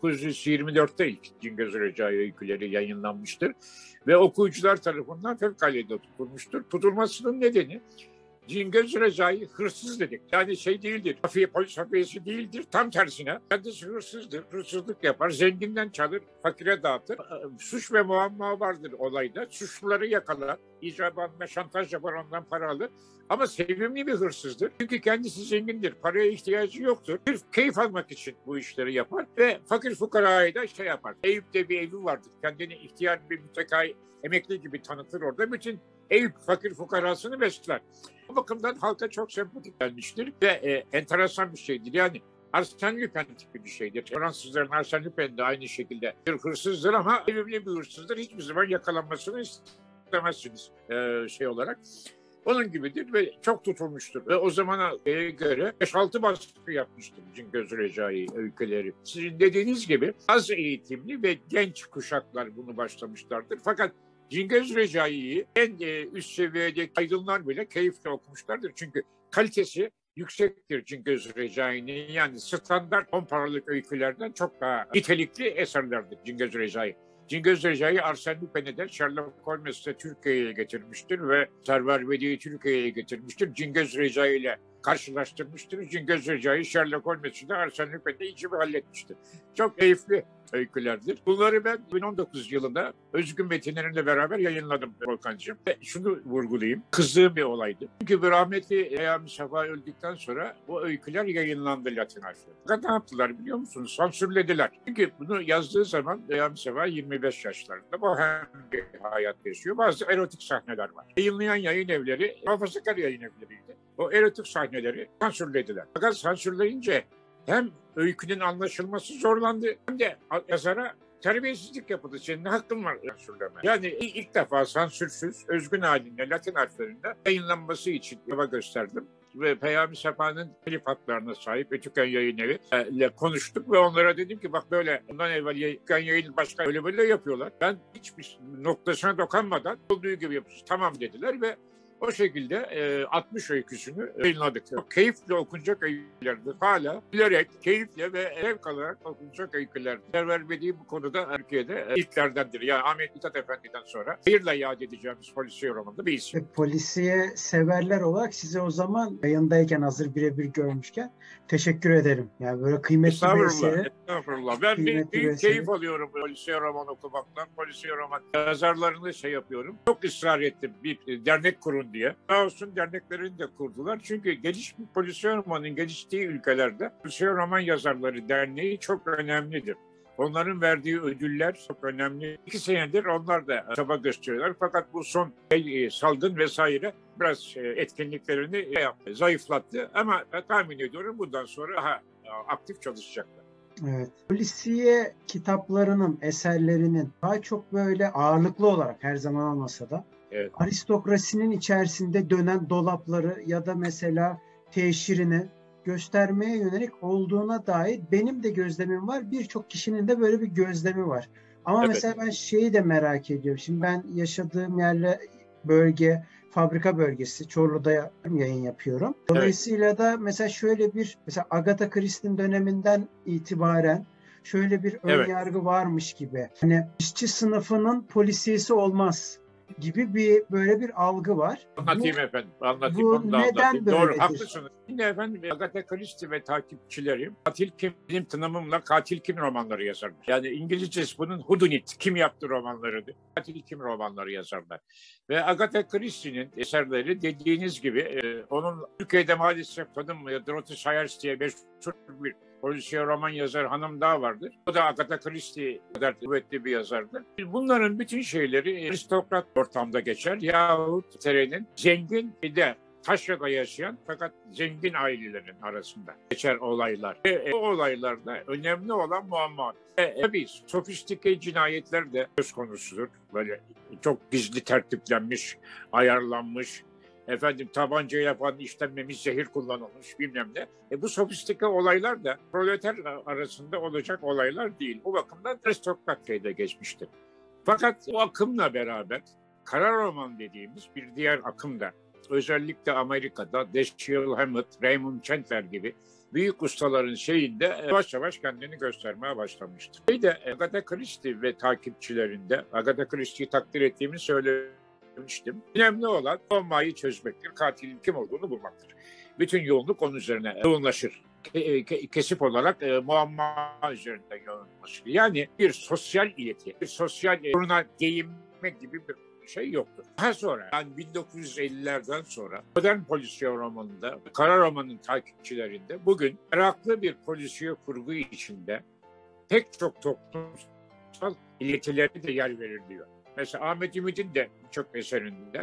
1924'te ilk Cingöz Recai öyküleri yayınlanmıştır ve okuyucular tarafından fevkalade tutulmuştur. Tutulmasının nedeni Cingöz Recai hırsız dedik. Yani değildir, polis hafiyesi değildir. Tam tersine kendisi hırsızdır, hırsızlık yapar, zenginden çalır, fakire dağıtır. Suç ve muamma vardır olayda. Suçluları yakalar, icabında şantaj yapar, ondan para alır. Ama sevimli bir hırsızdır. Çünkü kendisi zengindir, paraya ihtiyacı yoktur. Sırf keyif almak için bu işleri yapar ve fakir fukarayı da yapar. Eyüp'te bir evi vardır. Kendini ihtiyar bir mütekai emekli gibi tanıtır orada. Bütün Eyüp fakir fukarasını besler. Bu bakımdan halka çok sempatik gelmiştir ve enteresan bir şeydir. Yani Arsène Lupin tipi bir şeydir. Fransızların Arsène Lupin de aynı şekilde bir hırsızdır ama sevimli bir hırsızdır. Hiçbir zaman yakalanmasını istemezsiniz olarak. Onun gibidir ve çok tutulmuştur. Ve o zamana göre 5-6 baskı yapmıştır Cingöz Recai öyküleri. Sizin dediğiniz gibi az eğitimli ve genç kuşaklar bunu başlamışlardır. Fakat Cingöz Recai'yi en üst seviyedeki aydınlar bile keyifle okumuşlardır. Çünkü kalitesi yüksektir Cingöz Recai'nin. Yani standart 10 paralık öykülerden çok daha nitelikli eserlerdir Cingöz Recai. Cingöz Recai Arsène Lupin'i de Sherlock Holmes'te Türkiye'ye getirmiştir ve Server Bedi'yi Türkiye'ye getirmiştir. Cingöz Recai ile karşılaştırmıştır. Cingöz Recai Sherlock Holmes'i de Arsène Lupin'de iyice bir halletmiştir. Çok keyifli öykülerdir. Bunları ben 2019 yılında Özgün metinlerimle beraber yayınladım Volkan'cığım. Ve şunu vurgulayayım. Kızdığım bir olaydı. Çünkü bir rahmetli Peyami Safa öldükten sonra bu öyküler yayınlandı Latin harfleri. Fakat ne yaptılar biliyor musunuz? Sansürlediler. Çünkü bunu yazdığı zaman Peyami Safa 25 yaşlarında. Bu hem bir hayat yaşıyor. Bazı erotik sahneler var. Yayınlayan yayın evleri muhafazakar yayın evleriydi. O erotik sahneleri sansürlediler. Fakat sansürleyince hem öykünün anlaşılması zorlandı hem de yazara terbiyesizlik yapıldı. Senin ne hakkın var sansürleme? Yani ilk defa sansürsüz, özgün halinde Latin harflerinde yayınlanması için çaba gösterdim. Ve Peyami Safa'nın telif haklarına sahip Ötüken Yayın Evi ile konuştuk ve onlara dedim ki bak böyle bundan evvel Ötüken Yayın başka böyle yapıyorlar. Ben hiçbir noktasına dokunmadan olduğu gibi yapıyoruz. Tamam dediler ve o şekilde 60 öyküsünü yayınladık. Çok keyifle okunacak öykülerdir. Hala bilerek, keyifle ve zevk alarak okunacak öykülerdir. Server Bedi bu konuda Türkiye'de ilklerdendir. Yani Ahmet Mithat Efendi'den sonra hayırla yad edeceğimiz polisiye romanında bir isim. Polisiye severler olarak size o zaman yayındayken hazır birebir görmüşken teşekkür ederim. Yani böyle kıymetli bir eseri. Estağfurullah. Ben büyük keyif alıyorum polisiye roman okumaktan. Polisiye roman yazarlarını yapıyorum. Çok ısrar ettim bir dernek kurun diye. Sağ olsun derneklerini de kurdular. Çünkü gelişmiş polisiye romanın geliştiği ülkelerde polisiye roman yazarları derneği çok önemlidir. Onların verdiği ödüller çok önemli. 2 senedir onlar da çaba gösteriyorlar. Fakat bu son salgın vesaire biraz etkinliklerini zayıflattı. Ama tahmin ediyorum bundan sonra daha aktif çalışacaklar. Evet. Polisiye kitaplarının, eserlerinin daha çok böyle ağırlıklı olarak her zaman olmasa da evet, aristokrasinin içerisinde dönen dolapları ya da mesela teşhirini göstermeye yönelik olduğuna dair benim de gözlemim var. Birçok kişinin de böyle bir gözlemi var. Ama mesela ben şeyi de merak ediyorum. Şimdi ben yaşadığım yerle bölge, fabrika bölgesi Çorlu'da yayın yapıyorum. Dolayısıyla da mesela şöyle bir Agatha Christie'nin döneminden itibaren şöyle bir ön yargı varmış gibi. Hani işçi sınıfının polisiyesi olmaz. gibi böyle bir algı var. Anlatayım efendim. Anlatayım. Bu Onu da neden anlatayım. Doğru, böyledir? haklısınız. Yine efendim Agatha Christie ve takipçileri katil kim, benim tanımımla katil kim romanları yazarlar. Yani İngilizcesi bunun whodunit, kim yaptı romanlarını. Katil kim romanları yazarlar. Ve Agatha Christie'nin eserleri dediğiniz gibi onun Türkiye'de maalesef tanınmıyor. Dorothy Sayers diye meşhur bir polisiye roman yazar hanım daha vardır. O da Agatha Christie kadar kuvvetli bir yazardır. Bunların bütün şeyleri aristokrat ortamda geçer yahut Tere'nin zengin bir de taşrada yaşayan fakat zengin ailelerin arasında geçer olaylar. Bu olaylarda önemli olan muamma. Tabii sofistike cinayetler de söz konusudur. Böyle çok gizli tertiplenmiş, ayarlanmış, tabancayla falan işlenmemiş, zehir kullanılmış bilmem ne. Bu sofistike olaylar da proleter arasında olacak olaylar değil. Bu bakımdan aristokrat şeyde geçmiştir. Fakat o akımla beraber kara roman dediğimiz bir diğer akım da özellikle Amerika'da Dashiell Hammett, Raymond Chandler gibi büyük ustaların şeyinde yavaş yavaş kendini göstermeye başlamıştır. Agatha Christie ve takipçilerinde Agatha Christie'yi takdir ettiğimi söylemiştim. Önemli olan muammayı çözmektir, katilin kim olduğunu bulmaktır. Bütün yoğunluk onun üzerine yoğunlaşır. Kesip olarak muamma üzerinde yoğunlaşır. Yani bir sosyal ileti, bir sosyal soruna değinmek gibi bir şey yoktur. Daha sonra yani 1950'lerden sonra modern polisiye romanında, kara romanın takipçilerinde bugün meraklı bir polisiye kurgu içinde pek çok toplumsal iletilere de yer veriliyor. Mesela Ahmet Ümit'in de çok eserinde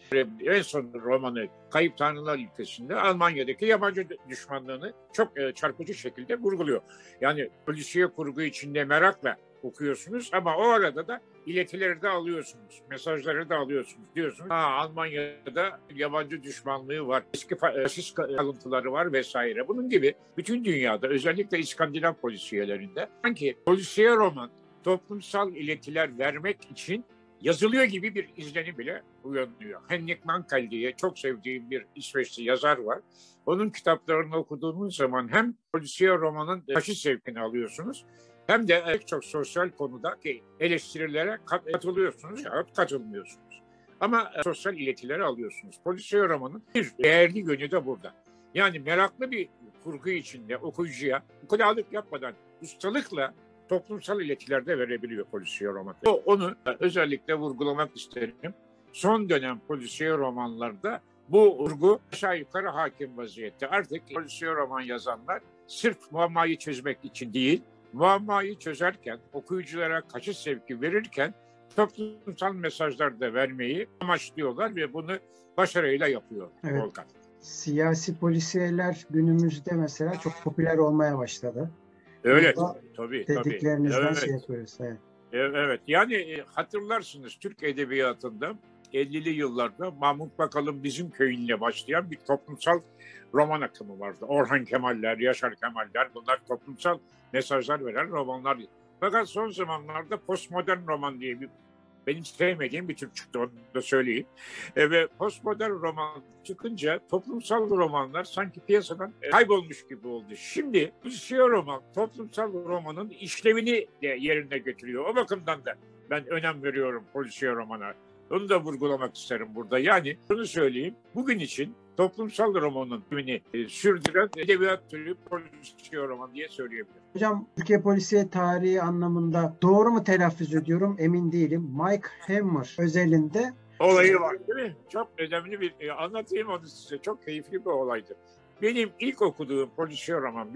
en son romanı Kayıp Tanrılar ülkesinde Almanya'daki yabancı düşmanlığını çok çarpıcı şekilde vurguluyor. Yani polisiye kurgu içinde merakla okuyorsunuz ama o arada da iletileri de alıyorsunuz, mesajları da alıyorsunuz. Diyorsunuz Almanya'da yabancı düşmanlığı var, eski faşist kalıntıları var vesaire. Bunun gibi bütün dünyada özellikle İskandinav polisiyelerinde sanki polisiye roman toplumsal iletiler vermek için yazılıyor gibi bir izlenim bile uyanıyor. Henrik Mankell diye çok sevdiğim bir İsveçli yazar var. Onun kitaplarını okuduğunuz zaman hem polisiye romanın faşist sevkini alıyorsunuz hem de pek çok sosyal konudaki eleştirilere katılıyorsunuz ya katılmıyorsunuz. Ama sosyal iletileri alıyorsunuz. Polisiye romanın bir değerli yönü de burada. Yani meraklı bir kurgu içinde okuyucuya ukalalık yapmadan ustalıkla toplumsal iletiler de verebiliyor polisiye roman. Onu özellikle vurgulamak isterim. Son dönem polisiye romanlarda bu vurgu aşağı yukarı hakim vaziyette. Artık polisiye roman yazanlar sırf muammayı çözmek için değil, muammayı çözerken, okuyuculara kaçış sevki verirken toplumsal mesajlar da vermeyi amaçlıyorlar ve bunu başarıyla yapıyor. Evet. Volkan. Siyasi polisiyeler günümüzde mesela çok popüler olmaya başladı. Öyle tabii. Dediklerinizden Evet. şey yapıyoruz. Evet. Evet. Yani hatırlarsınız Türk edebiyatında 50'li yıllarda Mahmut Bakal'ın Bizim Köyünle başlayan bir toplumsal roman akımı vardı. Orhan Kemaller, Yaşar Kemaller bunlar toplumsal mesajlar veren romanlar. Fakat son zamanlarda postmodern roman diye benim sevmediğim bir tür çıktı, onu da söyleyeyim. Ve postmodern roman çıkınca toplumsal romanlar sanki piyasadan kaybolmuş gibi oldu. Şimdi polisiye roman toplumsal romanın işlevini de yerine getiriyor. O bakımdan da ben önem veriyorum polisiye romana. Onu da vurgulamak isterim burada. Yani şunu söyleyeyim, bugün için toplumsal romanın sürdüren edebiyat türü polisiye roman diye söyleyebilirim. Hocam Türkiye polisiye tarihi anlamında doğru mu telaffuz ediyorum emin değilim. Mike Hammer özelinde olayı var değil mi? Çok önemli bir anlatayım onu size. Çok keyifli bir olaydı. Benim ilk okuduğum polisiye roman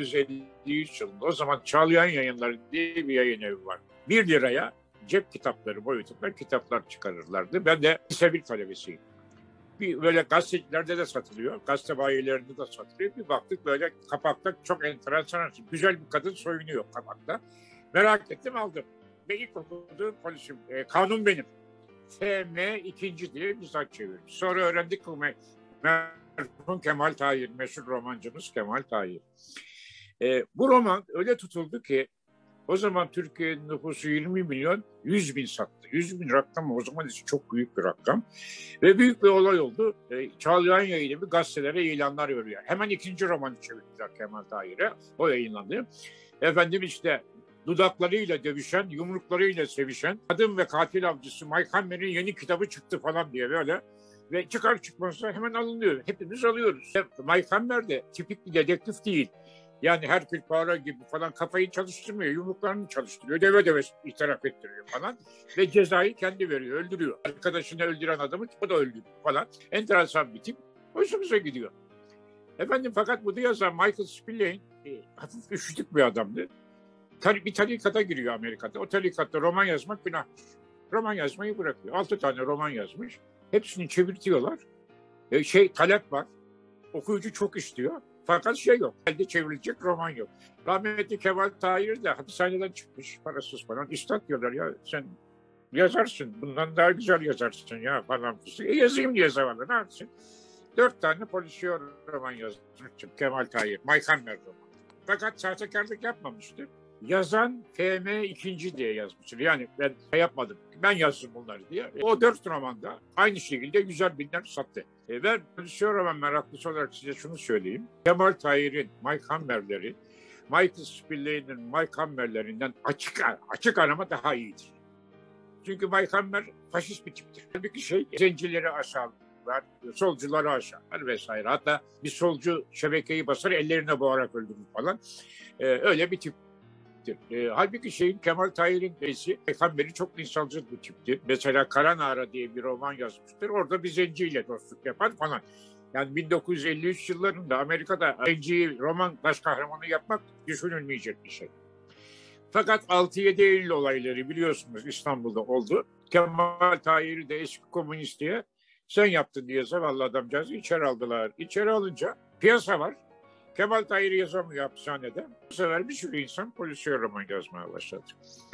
1953 yılında. O zaman Çağlayan Yayınları diye bir yayın evi var. 1 liraya cep kitapları boyutunda kitaplar çıkarırlardı. Ben de lise 1 talebesiyim. Böyle gazetelerde de satılıyor. Gazete bayilerinde de satılıyor. Bir baktık böyle kapakta çok enteresan, güzel bir kadın soyunuyor kapakta. Merak ettim aldım. Ve ilk okuduğum polisim, kanun benim. FM 2. diye bir saat çevirmiş. Sonra öğrendik ki merhum Kemal Tahir, meşhur romancımız Kemal Tahir. Bu roman öyle tutuldu ki o zaman Türkiye'nin nüfusu 20 milyon, 100 bin sattı. 100 bin rakam o zaman için çok büyük bir rakam. Ve büyük bir olay oldu. Çağlayan Yayını gazetelere ilanlar veriyor. Hemen 2. romanı çevirdiler Kemal Tahir'e. O yayınlandı. dudaklarıyla dövüşen, yumruklarıyla sevişen kadın ve katil avcısı Mike Hammer'in yeni kitabı çıktı falan diye böyle. Ve çıkar çıkmaz da hemen alınıyor. Hepimiz alıyoruz. Mike Hammer de tipik bir dedektif değil. Yani Herkül Poirot gibi falan kafayı çalıştırmıyor. Yumruklarını çalıştırıyor. Deve deve itiraf ettiriyor falan. Ve cezayı kendi veriyor. Öldürüyor. Arkadaşını öldüren adamı o da öldürüyor falan. Enteresan bir tip. Hoşumuza gidiyor. Efendim fakat bunu yazan Michael Spillane hafif üşütük bir adamdı. Bir tarikata giriyor Amerika'da. O tarikatta roman yazmak günahmış. Roman yazmayı bırakıyor. 6 tane roman yazmış. Hepsini çevirtiyorlar. Talep var. Okuyucu çok istiyor. Fakat şey yok. Elde çevrilecek roman yok. Rahmetli Kemal Tahir de hapishaneden çıkmış. Parasız falan. Üstad diyorlar ya sen yazarsın. Bundan daha güzel yazarsın ya falan. Yazayım diye zavallı. Ne yapsın? 4 tane polisiye roman yazmış Kemal Tahir. Mike Hammer romanı. Fakat sahtekarlık yapmamıştı. Yazan FM 2. diye yazmıştır. Yani ben yapmadım. Ben yazdım bunları diye. O 4 romanda aynı şekilde güzel binler sattı. Ben polisiye roman meraklısı olarak size şunu söyleyeyim. Kemal Tahir'in Mike Hammer'leri, Michael Spillane'in Mike Hammer'lerinden açık arama daha iyidir. Çünkü Mike Hammer faşist bir tiptir. Halbuki zencileri aşağılar, solcuları aşağılar vesaire. Hatta bir solcu şebekeyi basar ellerine boğarak öldürür falan. Öyle bir tip. Halbuki Kemal Tahir'in eşi Hammer'i çok insancıl bir tiptir. Mesela Kara Nara diye bir roman yazmıştır. Orada bir zenciyle dostluk yapar falan. Yani 1953 yıllarında Amerika'da zenciyi roman baş kahramanı yapmak düşünülmeyecek bir şey. Fakat 6-7 Eylül olayları biliyorsunuz İstanbul'da oldu. Kemal Tahir'i de eski komünist diye sen yaptın diye zavallı adamcağızı içeri aldılar. İçeri alınca piyasa var. Kemal Tahir yazamıyor hapishanede. Bu sefer bir sürü insan polisiye roman yazmaya başladı.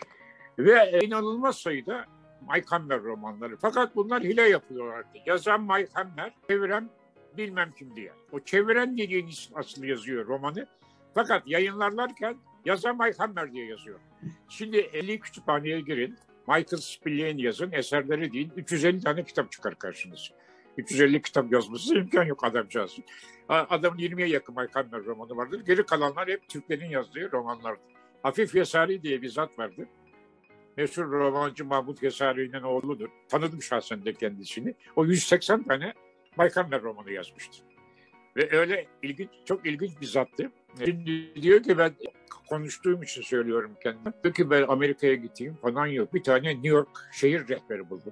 Ve inanılmaz sayıda Mike Hammer romanları. Fakat bunlar hile yapıyorlardı. Yazan Mike Hammer, çeviren bilmem kim diye. O çeviren dediğin asıl yazıyor romanı. Fakat yayınlarlarken yazan Mike Hammer diye yazıyor. Şimdi 50 kütüphaneye girin. Michael Spillane yazın, eserleri deyin. 350 tane kitap çıkar karşınıza. 350 kitap yazması imkan yok adamcağızın. Adamın 20'ye yakın Mike Hammer romanı vardır. Geri kalanlar hep Türklerin yazdığı romanlardır. Hafif Yesari diye bir zat vardır. Meşhur romancı Mahmut Yesari'nin oğludur. Tanıdım şahsen de kendisini. O 180 tane Mike Hammer romanı yazmıştı. Ve öyle çok ilginç bir zattı. Şimdi diyor ki ben konuştuğum için söylüyorum kendime. Diyor ki ben Amerika'ya gideyim falan yok. Bir tane New York şehir rehberi buldum.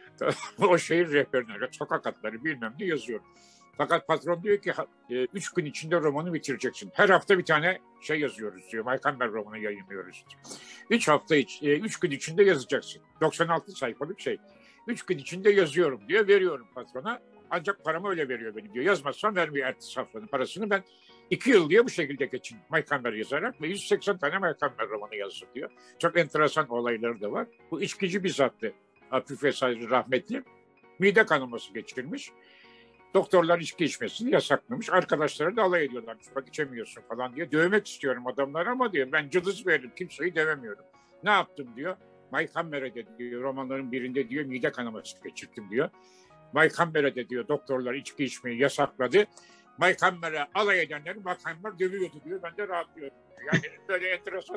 O şehir rehberine sokak adları bilmem ne yazıyor. Fakat patron diyor ki 3 gün içinde romanı bitireceksin. Her hafta bir tane yazıyoruz diyor. Mike Hammer romanı yayınlıyoruz diyor. 3 gün içinde yazacaksın. 96 sayfalık 3 gün içinde yazıyorum diyor. Veriyorum patrona. Ancak paramı öyle veriyor benim diyor. Yazmazsam vermiyor ertesi haftanın parasını. Ben 2 yıl diye bu şekilde geçin Mike Hammer yazarak ve 180 tane Mike Hammer romanı yazdım diyor. Çok enteresan olayları da var. Bu içkici bir zattı. Hafif Yesari rahmetli. Mide kanaması geçirmiş. Doktorlar içki içmesini yasaklamış. Arkadaşları da alay ediyorlar. Bak içemiyorsun falan diye. Dövmek istiyorum adamları ama diyor ben cılız veririm. Kimseyi dövemiyorum. Ne yaptım diyor. Mike Hammer'e de diyor romanların birinde diyor mide kanaması geçirdim diyor. Mike Hammer'e de diyor doktorlar içki içmeyi yasakladı. Mike Hammer'e alay edenleri Mike Hammer dövüyordu diyor. Ben de rahatlıyorum. Yani böyle enteresan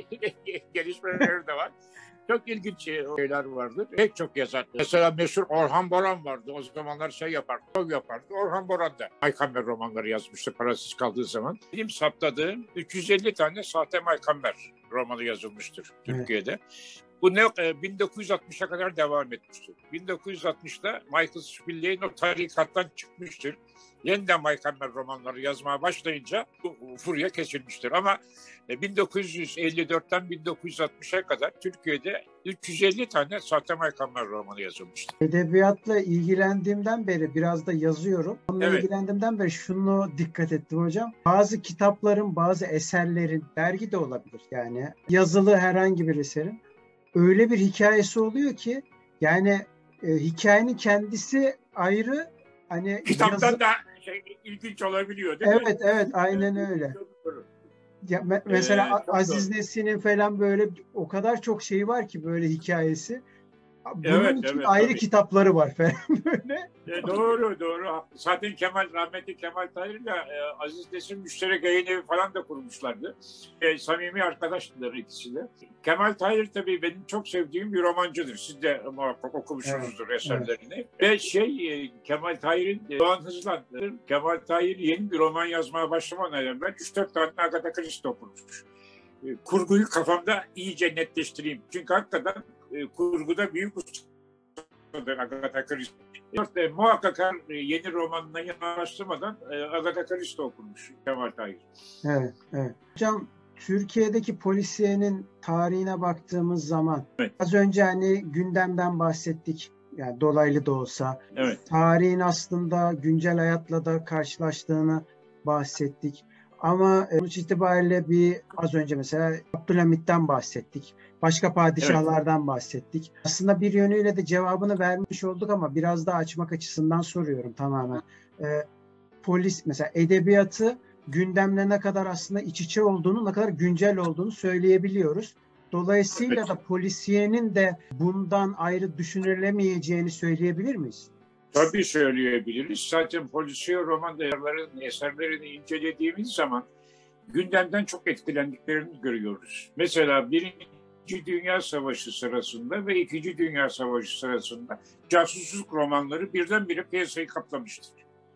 gelişmeler de var. Çok ilginç şeyler vardır. Pek çok yazar. Mesela meşhur Orhan Boran vardı. O zamanlar yapardı. Şov yapardı. Orhan Boran da Mike Hammer romanları yazmıştı parasız kaldığı zaman. Benim saptadığım 350 tane sahte Mike Hammer romanı yazılmıştır Türkiye'de. Bu 1960'a kadar devam etmiştir. 1960'da Michael Spillane o tarikattan çıkmıştır. Yeniden Mike Hammer romanları yazmaya başlayınca bu furya kesilmiştir. Ama 1954'ten 1960'a kadar Türkiye'de 350 tane sahte Mike Hammer romanı yazılmıştır. Edebiyatla ilgilendiğimden beri biraz da yazıyorum. Onunla ilgilendiğimden beri şunu dikkat ettim hocam. Bazı kitapların, bazı eserlerin, dergi de olabilir yani yazılı herhangi bir eserin öyle bir hikayesi oluyor ki yani hikayenin kendisi ayrı hani kitaptan da ilginç olabiliyor değil mi? Evet aynen öyle. Ya mesela Aziz Nesin'in falan böyle o kadar çok şeyi var ki böyle hikayesi. Bunun için evet ayrı tabii. kitapları var falan böyle. Doğru. Zaten rahmetli Kemal Tahir'le Aziz Nesin müşterek yayın evi falan da kurmuşlardı. Samimi arkadaştılar ikisi de. Kemal Tahir tabii benim çok sevdiğim bir romancıdır. Siz de muhakkak okumuşsunuzdur eserlerini. Ve Kemal Tahir'in Doğan Hızlan'dır. Kemal Tahir yeni bir roman yazmaya başlamadan evvel 3-4 tane Agatha Christie okurmuş. Kurguyu kafamda iyice netleştireyim. Çünkü hakikaten kurguda büyük ustadır Agatha Christie. Muhakkak yeni romanına başlamadan Agatha Christie okurmuş Kemal Tahir. Evet. Hocam, Türkiye'deki polisiyenin tarihine baktığımız zaman az önce hani gündemden bahsettik. Yani dolaylı da olsa. Evet. Tarihin aslında güncel hayatla da karşılaştığını bahsettik. Ama sonuç itibariyle az önce mesela Abdülhamit'ten bahsettik. Başka padişahlardan bahsettik. Aslında bir yönüyle de cevabını vermiş olduk ama biraz daha açmak açısından soruyorum tamamen. Polis mesela edebiyatı gündemle ne kadar aslında iç içe olduğunu, ne kadar güncel olduğunu söyleyebiliyoruz. Dolayısıyla da polisiyenin de bundan ayrı düşünülemeyeceğini söyleyebilir miyiz? Tabii söyleyebiliriz. Zaten polisiye roman eserlerini incelediğimiz zaman gündemden çok etkilendiklerini görüyoruz. Mesela Birinci Dünya Savaşı sırasında ve İkinci Dünya Savaşı sırasında casusluk romanları birdenbire piyasayı kaplamıştır.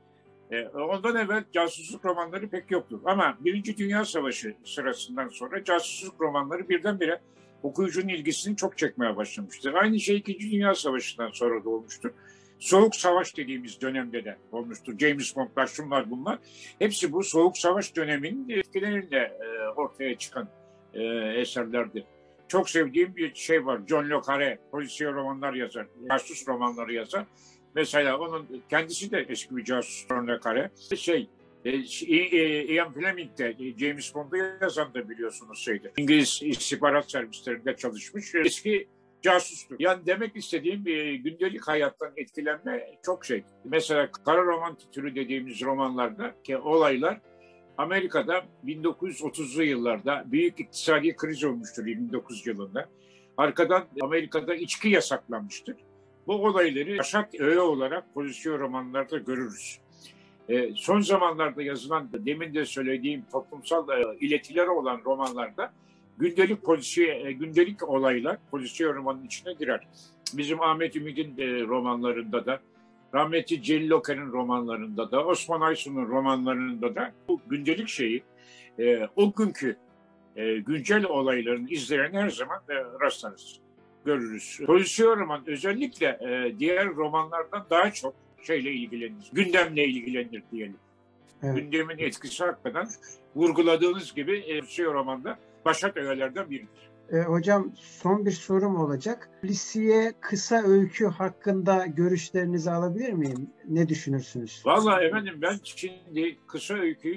Ondan evvel casusluk romanları pek yoktur. Ama Birinci Dünya Savaşı sırasından sonra casusluk romanları birdenbire okuyucunun ilgisini çok çekmeye başlamıştır. Aynı şey İkinci Dünya Savaşı'ndan sonra da olmuştur. Soğuk Savaş dediğimiz dönemde de olmuştur. James Bond'lar, şunlar bunlar. Hepsi bu Soğuk Savaş döneminin etkileriyle ortaya çıkan eserlerdir. Çok sevdiğim bir şey var. John le Carré, polisiye romanlar yazar, casus romanları yazar. Mesela onun kendisi de eski bir casus, John le Carré. Ian Fleming de James Bond'u yazan da biliyorsunuz İngiliz istihbarat servislerinde çalışmış. Eski casustur. Yani demek istediğim gündelik hayattan etkilenme çok şey. Mesela kara roman türü dediğimiz romanlarda ki olaylar Amerika'da 1930'lu yıllarda büyük iktisadi kriz olmuştur 29 yılında. Arkadan Amerika'da içki yasaklanmıştır. Bu olayları başat öğe olarak polisiye romanlarda görürüz. Son zamanlarda yazılan, demin de söylediğim toplumsal iletileri olan romanlarda gündelik olaylar polisiye romanın içine girer. Bizim Ahmet Ümit'in romanlarında da, rahmetli Celil Oker'in romanlarında da, Osman Aysun'un romanlarında da bu gündelik şeyi, o günkü güncel olayların izlerini her zaman rastlarız, görürüz. Polisiye roman özellikle diğer romanlardan daha çok şeyle ilgilenir, gündemle ilgilenir diyelim. Evet. Gündemin etkisi hakikaten vurguladığınız gibi polisiye romanda başat öğelerden biridir. Hocam, son bir sorum olacak. Polisiye kısa öykü hakkında görüşlerinizi alabilir miyim? Ne düşünürsünüz? Vallahi efendim, ben şimdi kısa öyküyü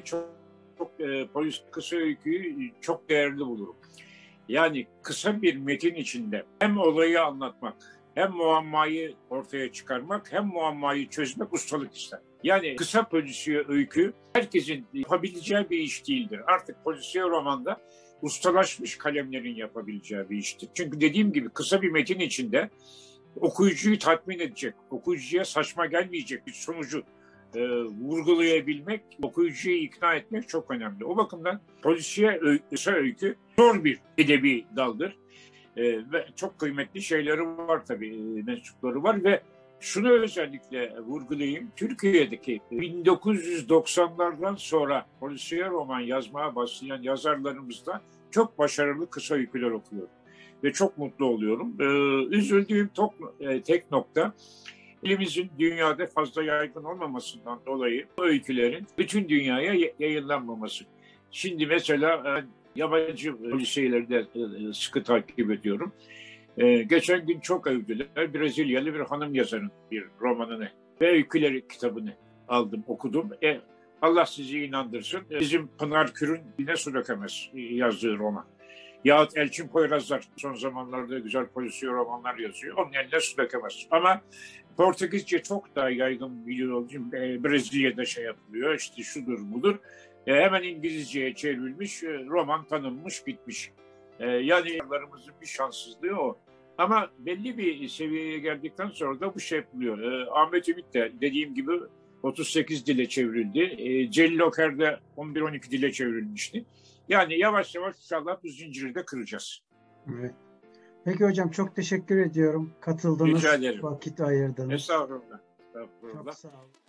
kısa öyküyü çok değerli bulurum. Yani kısa bir metin içinde hem olayı anlatmak, hem muammayı ortaya çıkarmak, hem muammayı çözmek ustalık ister. Yani kısa polisiye öykü herkesin yapabileceği bir iş değildir. Artık polisiye romanda ustalaşmış kalemlerin yapabileceği bir iştir. Çünkü dediğim gibi kısa bir metin içinde okuyucuyu tatmin edecek, okuyucuya saçma gelmeyecek bir sonucu vurgulayabilmek, okuyucuyu ikna etmek çok önemli. O bakımdan polisiye kısa öykü zor bir edebi daldır. Ve çok kıymetli şeyleri var tabii, mensupları var ve şunu özellikle vurgulayayım. Türkiye'deki 1990'lardan sonra polisiye roman yazmaya başlayan yazarlarımızda çok başarılı kısa öyküler okuyorum. Ve çok mutlu oluyorum. Üzüldüğüm tek nokta, elimizin dünyada fazla yaygın olmamasından dolayı bu öykülerin bütün dünyaya yayınlanmaması. Şimdi mesela yabancı polisiyeleri de sıkı takip ediyorum. Geçen gün çok övdüler. Brezilyalı bir hanım yazarın bir romanını ve öyküleri kitabını aldım, okudum. Allah sizi inandırsın. Bizim Pınar Kür'ün Diline Su Dökemez yazdığı roman. Yahut Elçin Poyrazlar son zamanlarda güzel polisiye romanlar yazıyor. Onun eline su dökemez. Ama Portekizce çok daha yaygın biliyor. Brezilya'da yapılıyor. İşte şudur budur. Hemen İngilizceye çevrilmiş, roman tanınmış, bitmiş. Yani yazarlarımızın bir şanssızlığı o. Ama belli bir seviyeye geldikten sonra da bu şey yapılıyor. Ahmet Ümit de dediğim gibi 38 dile çevrildi. Celil Oker de 11-12 dile çevrilmişti. Yani yavaş yavaş inşallah bu zinciri de kıracağız. Evet. Peki hocam, çok teşekkür ediyorum. Katıldınız, Rica ederim. vakit ayırdınız. Estağfurullah. Estağfurullah. Çok sağ olun.